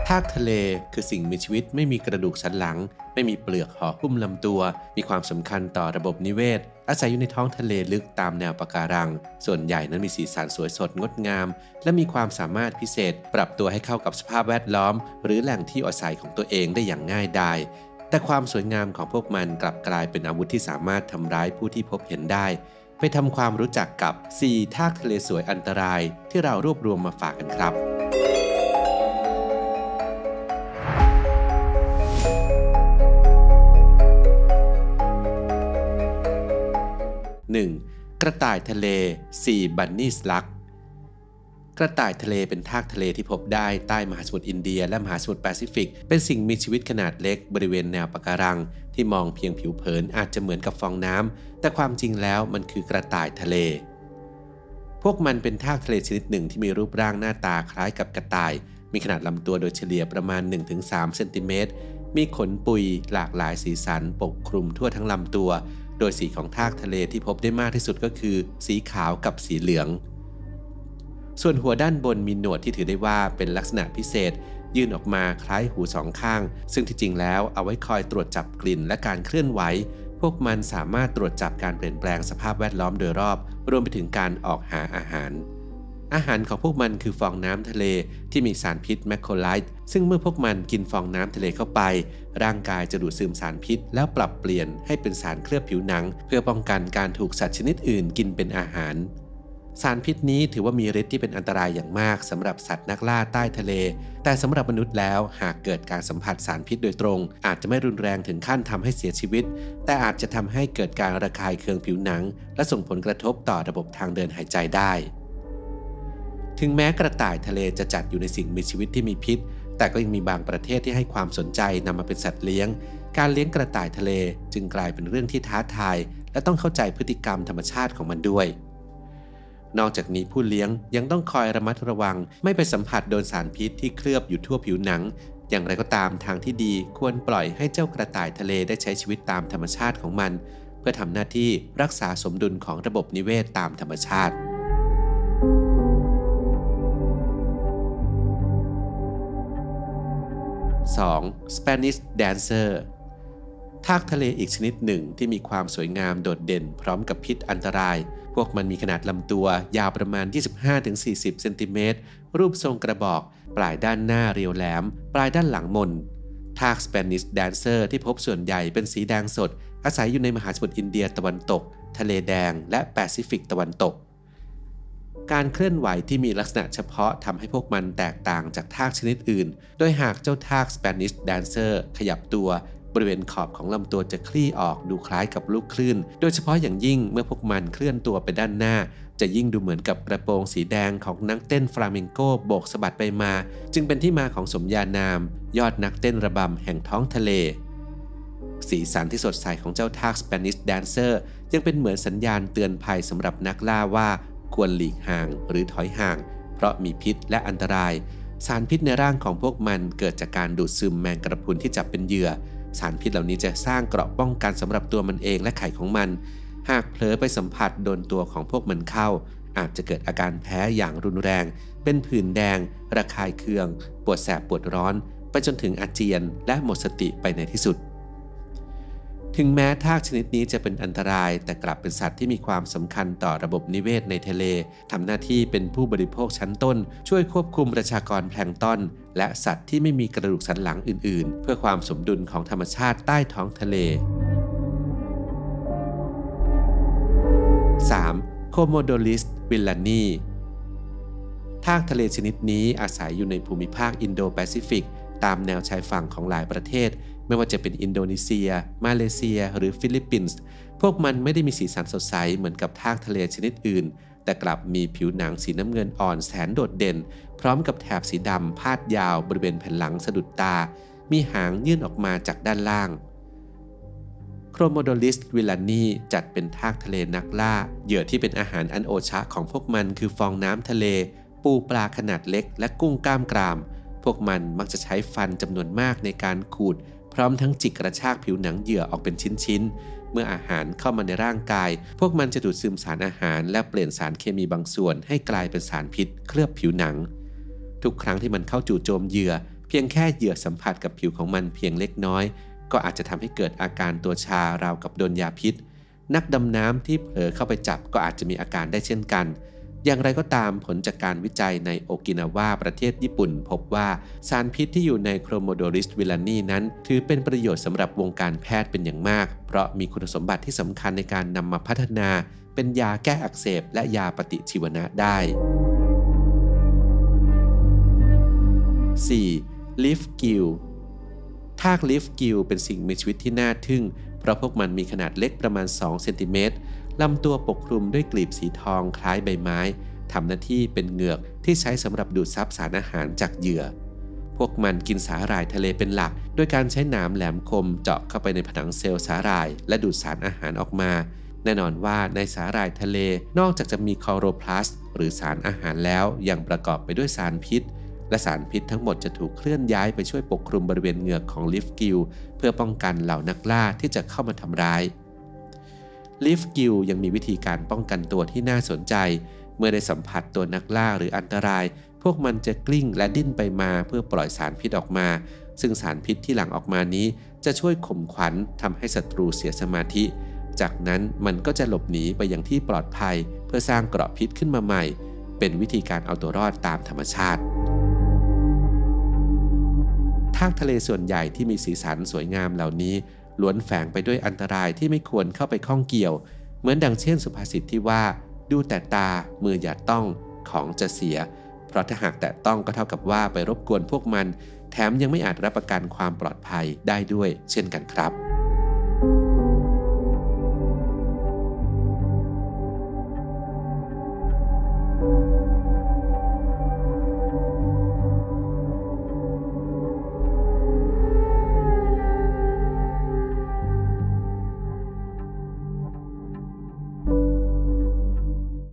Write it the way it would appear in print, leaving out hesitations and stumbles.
ทากทะเลคือสิ่งมีชีวิตไม่มีกระดูกสันหลังไม่มีเปลือกห่อหุ้มลำตัวมีความสำคัญต่อระบบนิเวศอาศัยอยู่ในท้องทะเลลึกตามแนวปะการังส่วนใหญ่นั้นมีสีสันสวยสดงดงามและมีความสามารถพิเศษปรับตัวให้เข้ากับสภาพแวดล้อมหรือแหล่งที่อาศัยของตัวเองได้อย่างง่ายดายแต่ความสวยงามของพวกมันกลับกลายเป็นอาวุธที่สามารถทำร้ายผู้ที่พบเห็นได้ไปทำความรู้จักกับ4ทากทะเลสวยอันตรายที่เรารวบรวมมาฝากกันครับ1. กระต่ายทะเลซีบันนี่สลักกระต่ายทะเลเป็นทากทะเลที่พบได้ใต้มหาสมุทรอินเดียและมหาสมุทรแปซิฟิกเป็นสิ่งมีชีวิตขนาดเล็กบริเวณแนวปะการังที่มองเพียงผิวเผินอาจจะเหมือนกับฟองน้ำแต่ความจริงแล้วมันคือกระต่ายทะเลพวกมันเป็นทากทะเลชนิดหนึ่งที่มีรูปร่างหน้าตาคล้ายกับกระต่ายมีขนาดลำตัวโดยเฉลี่ยประมาณ 1-3 เซนติเมตรมีขนปุยหลากหลายสีสันปกคลุมทั่วทั้งลำตัวโดยสีของทากทะเลที่พบได้มากที่สุดก็คือสีขาวกับสีเหลืองส่วนหัวด้านบนมีหนวดที่ถือได้ว่าเป็นลักษณะพิเศษยื่นออกมาคล้ายหูสองข้างซึ่งที่จริงแล้วเอาไว้คอยตรวจจับกลิ่นและการเคลื่อนไหวพวกมันสามารถตรวจจับการเปลี่ยนแปลงสภาพแวดล้อมโดยรอบรวมไปถึงการออกหาอาหารของพวกมันคือฟองน้ำทะเลที่มีสารพิษแมคโคไลต์ซึ่งเมื่อพวกมันกินฟองน้ำทะเลเข้าไปร่างกายจะดูดซึมสารพิษแล้วปรับเปลี่ยนให้เป็นสารเคลือบผิวหนังเพื่อป้องกันการถูกสัตว์ชนิดอื่นกินเป็นอาหารสารพิษนี้ถือว่ามีฤทธิ์ที่เป็นอันตรายอย่างมากสำหรับสัตว์นักล่าใต้ทะเลแต่สำหรับมนุษย์แล้วหากเกิดการสัมผัสสารพิษโดยตรงอาจจะไม่รุนแรงถึงขั้นทำให้เสียชีวิตแต่อาจจะทำให้เกิดการระคายเคืองผิวหนังและส่งผลกระทบต่อระบบทางเดินหายใจได้ถึงแม้กระต่ายทะเลจะจัดอยู่ในสิ่งมีชีวิตที่มีพิษแต่ก็ยังมีบางประเทศที่ให้ความสนใจนำมาเป็นสัตว์เลี้ยงการเลี้ยงกระต่ายทะเลจึงกลายเป็นเรื่องที่ท้าทายและต้องเข้าใจพฤติกรรมธรรมชาติของมันด้วยนอกจากนี้ผู้เลี้ยงยังต้องคอยระมัดระวังไม่ไปสัมผัสโดนสารพิษที่เคลือบอยู่ทั่วผิวหนังอย่างไรก็ตามทางที่ดีควรปล่อยให้เจ้ากระต่ายทะเลได้ใช้ชีวิตตามธรรมชาติของมันเพื่อทำหน้าที่รักษาสมดุลของระบบนิเวศตามธรรมชาติ2. Spanish Dancer ทากทะเลอีกชนิดหนึ่งที่มีความสวยงามโดดเด่นพร้อมกับพิษอันตรายพวกมันมีขนาดลำตัวยาวประมาณ 25-40 เซนติเมตรรูปทรงกระบอกปลายด้านหน้าเรียวแหลมปลายด้านหลังมนทาก Spanish Dancer ที่พบส่วนใหญ่เป็นสีแดงสดอาศัยอยู่ในมหาสมุทรอินเดียตะวันตกทะเลแดงและแปซิฟิกตะวันตกการเคลื่อนไหวที่มีลักษณะเฉพาะทำให้พวกมันแตกต่างจากทากชนิดอื่นโดยหากเจ้าทาก Spanish Dancer ขยับตัวบริเวณขอบของลำตัวจะคลี่ออกดูคล้ายกับลูกคลื่นโดยเฉพาะอย่างยิ่งเมื่อพวกมันเคลื่อนตัวไปด้านหน้าจะยิ่งดูเหมือนกับกระโปรงสีแดงของนักเต้นฟลาเมงโกโบกสะบัดไปมาจึงเป็นที่มาของสมญานามยอดนักเต้นระบำแห่งท้องทะเลสีสันที่สดใสของเจ้าทาก Spanish Dancer ยังเป็นเหมือนสัญญาณเตือนภัยสำหรับนักล่าว่าควรหลีกห่างหรือถอยห่างเพราะมีพิษและอันตรายสารพิษในร่างของพวกมันเกิดจากการดูดซึมแมงกระพรุนที่จับเป็นเหยื่อสารพิษเหล่านี้จะสร้างเกราะป้องกันสำหรับตัวมันเองและไข่ของมันหากเผลอไปสัมผัสโดนตัวของพวกมันเข้าอาจจะเกิดอาการแพ้อย่างรุนแรงเป็นผื่นแดงระคายเคืองปวดแสบปวดร้อนไปจนถึงอาเจียนและหมดสติไปในที่สุดถึงแม้ทากชนิดนี้จะเป็นอันตรายแต่กลับเป็นสัตว์ที่มีความสำคัญต่อระบบนิเวศในทะเลทำหน้าที่เป็นผู้บริโภคชั้นต้นช่วยควบคุมประชากรแพลงก์ตอนและสัตว์ที่ไม่มีกระดูกสันหลังอื่นๆเพื่อความสมดุลของธรรมชาติใต้ท้องทะเล 3. Comodolis villani ทากทะเลชนิดนี้อาศัยอยู่ในภูมิภาคอินโดแปซิฟิกตามแนวชายฝั่งของหลายประเทศไม่ว่าจะเป็นอินโดนีเซียมาเลเซียหรือฟิลิปปินส์พวกมันไม่ได้มีสีสันสดใสเหมือนกับทากทะเลชนิดอื่นแต่กลับมีผิวหนังสีน้ำเงินอ่อนแสนโดดเด่นพร้อมกับแถบสีดำพาดยาวบริเวณแผ่นหลังสะดุดตามีหางยื่นออกมาจากด้านล่างโครโมโดลิสวิลลานีจัดเป็นทากทะเลนักล่าเหยื่อที่เป็นอาหารอันโอชะของพวกมันคือฟองน้ำทะเลปูปลาขนาดเล็กและกุ้งกล้ามกรามพวกมันมักจะใช้ฟันจำนวนมากในการขูดพร้อมทั้งจิกกระชากผิวหนังเหยื่อออกเป็นชิ้นๆเมื่ออาหารเข้ามาในร่างกายพวกมันจะดูดซึมสารอาหารและเปลี่ยนสารเคมีบางส่วนให้กลายเป็นสารพิษเคลือบผิวหนังทุกครั้งที่มันเข้าจู่โจมเหยื่อพียงแค่เหยื่อสัมผัสกับผิวของมันเพียงเล็กน้อยก็อาจจะทำให้เกิดอาการตัวชาราวกับโดนยาพิษนักดำน้ำที่เผลอเข้าไปจับก็อาจจะมีอาการได้เช่นกันอย่างไรก็ตามผลจากการวิจัยในโอกินาวาประเทศญี่ปุ่นพบว่าสารพิษที่อยู่ในโครโมโดริสวิลานีนั้นถือเป็นประโยชน์สำหรับวงการแพทย์เป็นอย่างมากเพราะมีคุณสมบัติที่สำคัญในการนำมาพัฒนาเป็นยาแก้อักเสบและยาปฏิชีวนะได้ 4. ลิฟกิลทากลิฟกิลเป็นสิ่งมีชีวิตที่น่าทึ่งเพราะพวกมันมีขนาดเล็กประมาณ2 เซนติเมตรลำตัวปกคลุมด้วยกลีบสีทองคล้ายใบไม้ทำหน้าที่เป็นเหงือกที่ใช้สำหรับดูดซับสารอาหารจากเหยื่อพวกมันกินสาหร่ายทะเลเป็นหลักโดยการใช้หนามแหลมคมเจาะเข้าไปในผนังเซลล์สาหร่ายและดูดสารอาหารออกมาแน่นอนว่าในสาหร่ายทะเลนอกจากจะมีคลอโรพลาสต์หรือสารอาหารแล้วยังประกอบไปด้วยสารพิษและสารพิษทั้งหมดจะถูกเคลื่อนย้ายไปช่วยปกคลุมบริเวณเหงือกของลิฟกิลเพื่อป้องกันเหล่านักล่าที่จะเข้ามาทำร้ายลิฟกิลยังมีวิธีการป้องกันตัวที่น่าสนใจเมื่อได้สัมผัสตัวนักล่าหรืออันตรายพวกมันจะกลิ้งและดิ้นไปมาเพื่อปล่อยสารพิษออกมาซึ่งสารพิษที่หลั่งออกมานี้จะช่วยข่มขวัญทำให้ศัตรูเสียสมาธิจากนั้นมันก็จะหลบหนีไปยังที่ปลอดภัยเพื่อสร้างเกราะพิษขึ้นมาใหม่เป็นวิธีการเอาตัวรอดตามธรรมชาติทากทะเลส่วนใหญ่ที่มีสีสันสวยงามเหล่านี้ล้วนแฝงไปด้วยอันตรายที่ไม่ควรเข้าไปข้องเกี่ยวเหมือนดังเช่นสุภาษิตที่ว่าดูแต่ตามืออย่าต้องของจะเสียเพราะถ้าหากแตะต้องก็เท่ากับว่าไปรบกวนพวกมันแถมยังไม่อาจรับประกันความปลอดภัยได้ด้วยเช่นกันครับ